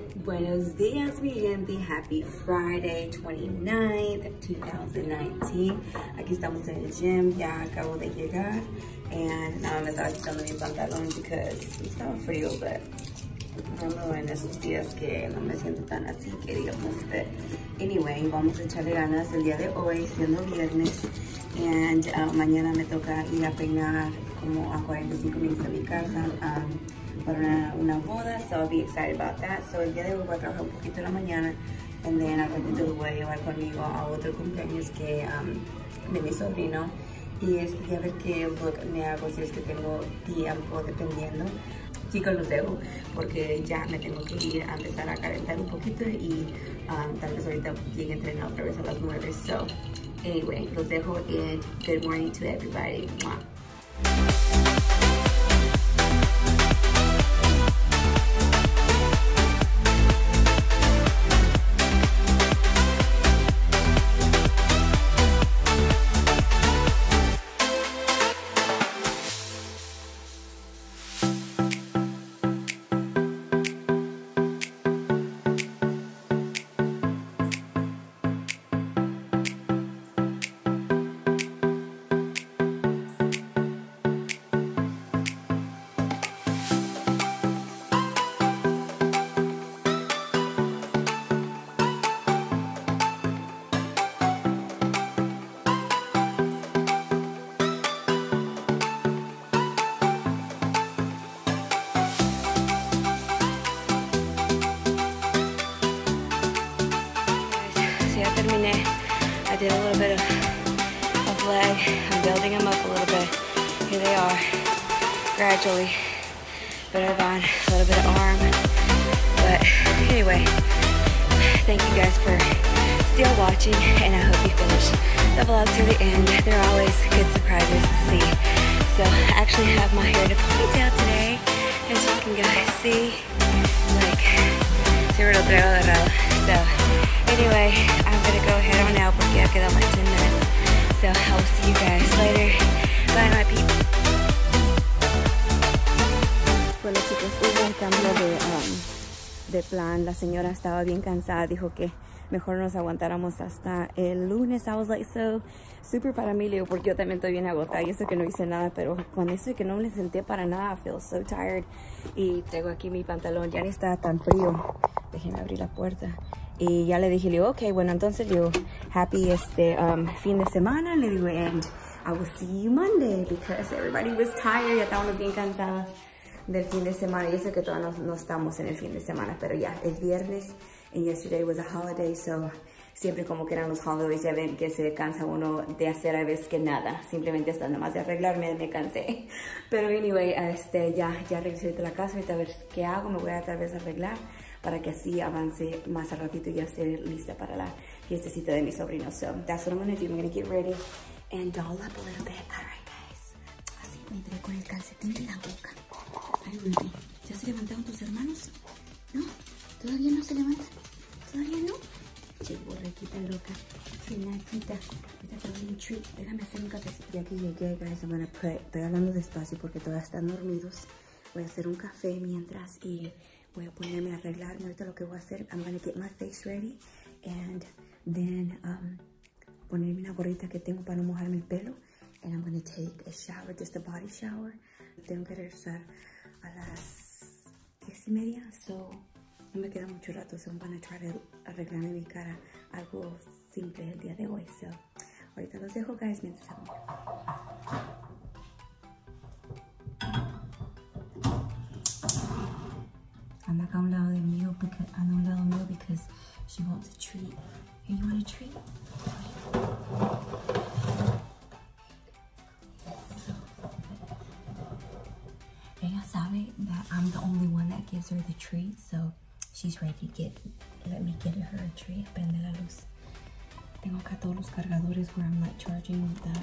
Buenos dias, mi gente. Happy Friday, 29th, 2019. Aquí estamos en el gym. Ya acabo de llegar. And me estaba quitando mi pantalón because estaba frío, but ando en esos días que no me siento tan así, que digamos. But anyway, vamos a echarle ganas el día de hoy, siendo viernes. And mañana me toca ir a peinar como a 45 minutos de mi casa. Para una boda, so I'll be excited about that. So el día de hoy voy a trabajar un poquito en la mañana, and then al ratito lo voy a llevar conmigo a otro cumpleaños que de mi sobrino, y a ver qué look me hago si es que tengo tiempo, dependiendo. Chicos, los dejo porque ya me tengo que ir a empezar a calentar un poquito y tal vez ahorita llegue a entrenar otra vez a las 9. So anyway, los dejo and good morning to everybody. Mwah. I did a little bit of leg. I'm building them up a little bit. Here they are, gradually. But I've on a little bit of arm. But anyway, thank you guys for still watching, and I hope you finish the vlog to the end. There are always good surprises to see. So I actually have my hair in a ponytail today, as you can guys see. Like, se me lo traigo agarrado. So anyway, I'm gonna go head on out porque ya quedan like 10 minutes. So I will see you guys later. Bye, my peeps. Bueno, chicos, hubo un cambio de plan. La señora estaba bien cansada. Dijo que mejor nos aguantáramos hasta el lunes. I was like, so super para mí, Leo, porque yo también estoy bien agotada. Y eso que no hice nada, pero con eso que no me senté para nada, I feel so tired. Y traigo aquí mi pantalón. Ya ni está tan frío. Déjenme abrir la puerta. Y ya le dije, le digo, ok, bueno, entonces le digo, happy fin de semana. Le digo, and I will see you Monday, because everybody was tired. Ya estábamos bien cansadas del fin de semana. Y eso que todavía no estamos en el fin de semana, pero ya, es viernes. And yesterday was a holiday, so siempre como que eran los holidays, ya ven que se cansa uno de hacer a veces que nada. Simplemente hasta nada más de arreglarme me cansé. Pero anyway, ya regresé de la casa. Ahorita a ver qué hago. Me voy a tal vez arreglar para que así avance más al ratito y ya esté lista para la fiestecita de mi sobrino. So that's what I'm gonna do. I'm gonna get ready and doll up a little bit. All right, guys. Así me entré con el calcetín en la boca. Ay, Ruby, ¿ya se levantaron tus hermanos? ¿No? ¿Todavía no se levantan? ¿Todavía no? Che, borrequita loca. Finaquita. Esta fue un treat. Déjame hacer un cafecito. Ya que llegué, guys, I'm gonna put... Estoy hablando despacio porque todas están dormidos. Voy a hacer un café mientras y voy a ponerme a arreglarme. Ahorita lo que voy a hacer, I'm gonna get my face ready and then ponerme una gorrita que tengo para no mojarme el pelo, and I'm gonna take a shower, just a body shower. Tengo que regresar a las 10:30, so no me queda mucho rato, so I'm gonna try to arreglarme mi cara, algo simple el día de hoy. So ahorita los dejo, guys, mientras hago. Anda acá a un lado mío because she wants a treat. Hey, you want a treat? Ella sabe that I'm the only one that gives her the treat, so she's ready to let me get her a treat. Prende la luz. Tengo acá todos los cargadores where I'm like charging the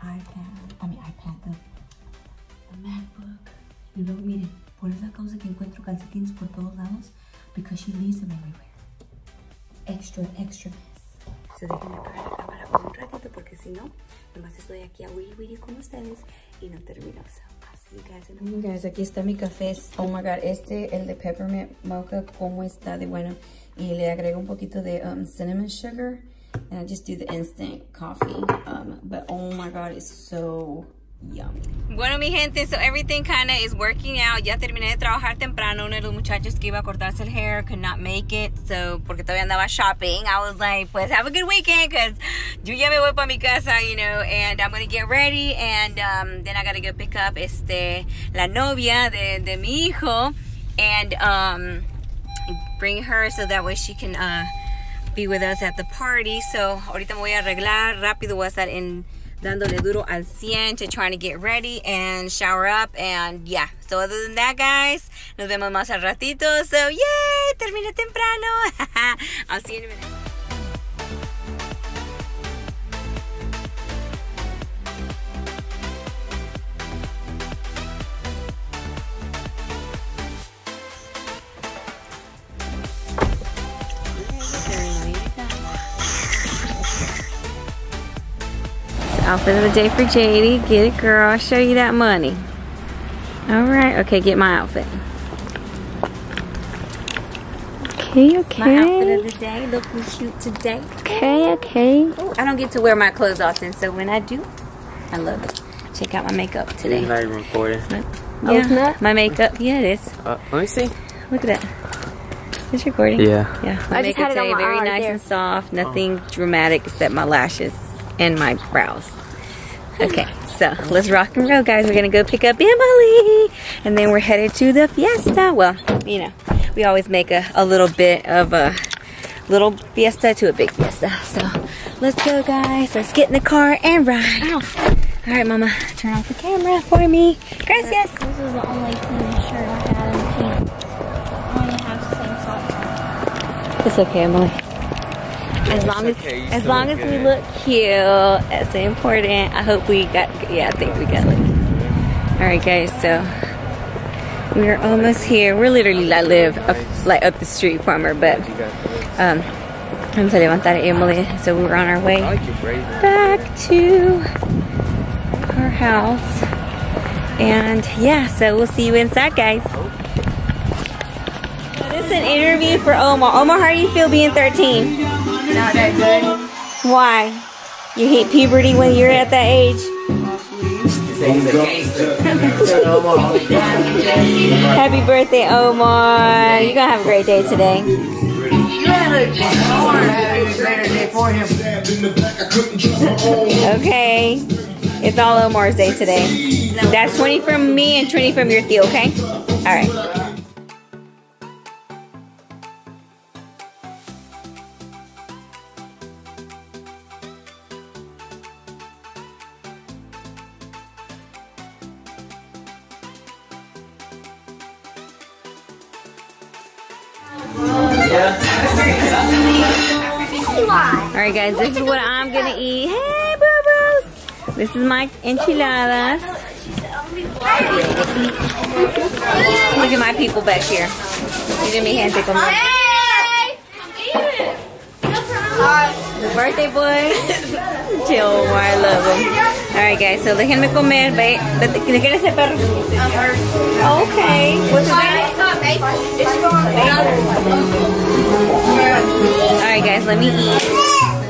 the MacBook. Y luego miren, por esa causa que encuentro calcetines por todos lados, because she leaves them everywhere. Extra mess. So déjenme apagar la cámara por un ratito, porque si no, nomás estoy aquí a wiri con ustedes y no termino. So, así. You guys, aquí está mi café. Oh my god, el de peppermint mocha, cómo está de bueno. Y le agrego un poquito de cinnamon sugar. And I just do the instant coffee. But oh my god, it's so yummy. Bueno, mi gente, so everything kind of is working out. Ya terminé de trabajar temprano. Uno de los muchachos que iba a cortarse el hair could not make it. So, porque todavía andaba shopping. I was like, pues have a good weekend. Because yo ya me voy para mi casa, you know. And I'm going to get ready. And then I got to go pick up la novia de mi hijo. And bring her so that way she can be with us at the party. So, ahorita me voy a arreglar rápido. Voy a estar dándole duro al 100 to trying to get ready and shower up. And yeah, so other than that, guys, nos vemos más al ratito. So, yay, terminé temprano. I'll see you in a minute. Outfit of the day for JD. Get it, girl. I'll show you that money. Alright, okay, get my outfit. Okay, okay. My outfit of the day. Looking cute today. Okay, okay. Ooh, I don't get to wear my clothes often, so when I do, I love it. Check out my makeup today. It's not even recording. Oh, it's not? My makeup. Yeah, it is. Let me see. Look at that. It's recording. Yeah. Yeah. My makeup today, very nice and soft. Nothing dramatic except my lashes and my brows. Okay, so let's rock and roll, guys. We're gonna go pick up Emily, and then we're headed to the fiesta. Well, you know, we always make a little bit of a little fiesta to a big fiesta. So let's go, guys. Let's get in the car and ride. Ow. All right, Mama, turn off the camera for me. Gracias. This is the only clean shirt I had in pink. I only have the same socks. It's okay, Emily. As long as we look cute, that's important. I hope we got, yeah, I think we got lucky. Alright, guys, so we're almost here. We're literally, I live up the street from her, but vamos a levantar a Emily. So we're on our way back to our house. And yeah, so we'll see you inside, guys. This is an interview for Omar. Omar, how do you feel being 13? Not that good. Why? You hate puberty when you're at that age? Happy birthday, Omar. You're gonna have a great day today. You had a greater day for him. Okay. It's all Omar's day today. That's 20 from me and 20 from your Theo, okay? Alright. Alright, guys, this is what I'm gonna eat. Hey, boo-boos! This is my enchiladas. Look at my people back here. Give me hand conmigo. The birthday boy. Chill, I love him. Alright, guys, so déjenme comer. ¿De quién es el perro? Okay. What's his name? Alright, guys, let me eat.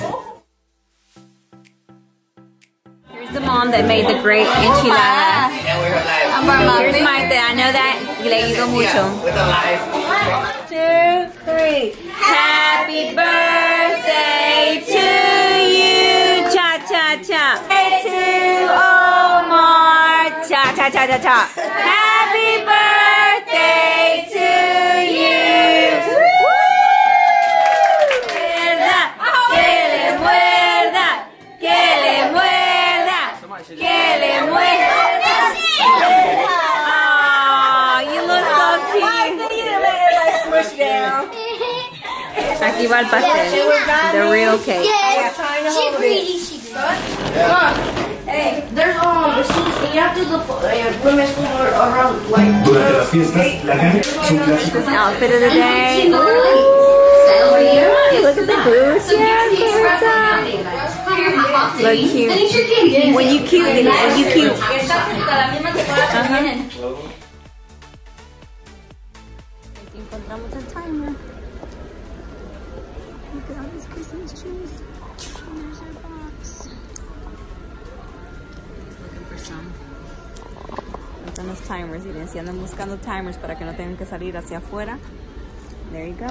Here's the mom that made the great enchiladas. Here's Maite. I know that le ayudó mucho. 1, 2, 3. Happy birthday to you. Cha cha cha. To Omar. Cha cha cha cha cha. Happy birthday to you. Aquí va el pastel. The real cake. She's greedy. Hey, there's receipts. You have to look women's food around like. Durante las fiestas, la carne es un This is outfit of the day. Ooh, look at the boots. Yeah, Look cute. When you cute, when you cute. Aquí encontramos el timer. Look at all these Christmas trees. And there's our box. Just looking for some. Están los timers, miren, si andan buscando timers para que no tengan que salir hacia afuera. There you go.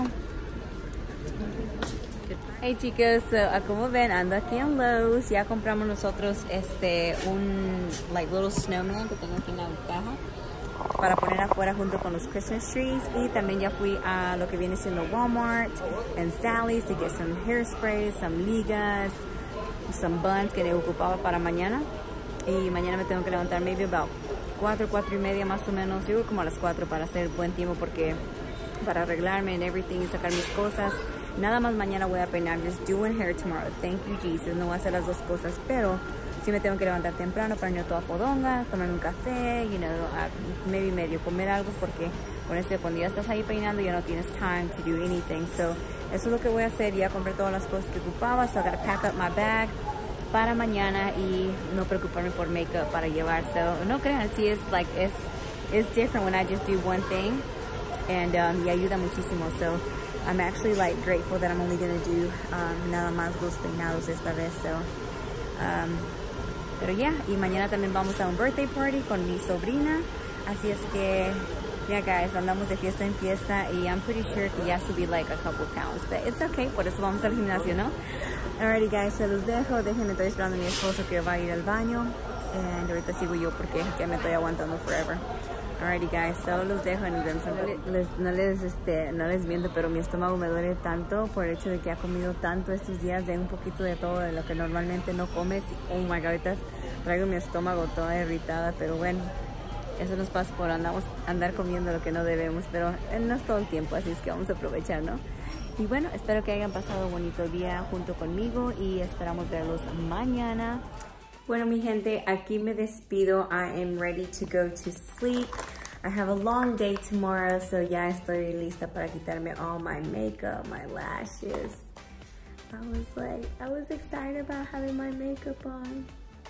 Hey chicos, so, como ven, ando aquí en Lowe's. Ya compramos nosotros un like little snowman que tengo aquí en la caja para poner afuera junto con los Christmas trees. Y también ya fui a lo que viene siendo Walmart and Sally's to get some hairspray, some ligas, some buns que le ocupaba para mañana. Y mañana me tengo que levantar maybe about 4 y media más o menos. Llego como a las 4 para hacer buen tiempo porque para arreglarme and everything y sacar mis cosas. Nada más mañana voy a peinar. Just doing hair tomorrow. Thank you Jesus. No voy a hacer las dos cosas, pero sí me tengo que levantar temprano para irme toda fodonga, tomar un café, you know, medio comer algo porque con cuando ya estás ahí peinando ya no tienes time to do anything. So eso es lo que voy a hacer. Ya compré todas las cosas que ocupaba, so I gotta pack up my bag para mañana y no preocuparme por makeup para llevar. So no crean, sí es like it's different when I just do one thing and y ayuda muchísimo. So I'm actually like grateful that I'm only gonna do nada más dos peinados esta vez. So pero ya, y mañana también vamos a un birthday party con mi sobrina, así es que yeah guys, andamos de fiesta en fiesta y I'm pretty sure que ya subí like a couple pounds, but it's okay, por eso vamos al gimnasio, ¿no? Alrighty guys, se los dejo, déjenme, estoy esperando a mi esposo que va a ir al baño y ahorita sigo yo porque ya me estoy aguantando forever. Alrighty guys, so los dejo en el no les miento, pero mi estómago me duele tanto por el hecho de que ha comido tanto estos días de un poquito de todo de lo que normalmente no comes. Oh my god, ahorita traigo mi estómago toda irritada, pero bueno, eso nos pasa por andar comiendo lo que no debemos, pero no es todo el tiempo, así es que vamos a aprovechar, ¿no? Y bueno, espero que hayan pasado un bonito día junto conmigo y esperamos verlos mañana. Bueno, mi gente, aquí me despido. I am ready to go to sleep. I have a long day tomorrow, so ya estoy lista para quitarme all my makeup, my lashes. I was excited about having my makeup on.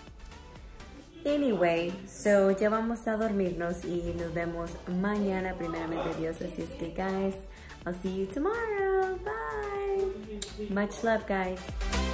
Anyway, so ya vamos a dormirnos y nos vemos mañana, primeramente Dios. Así es que, guys, I'll see you tomorrow. Bye. Much love, guys.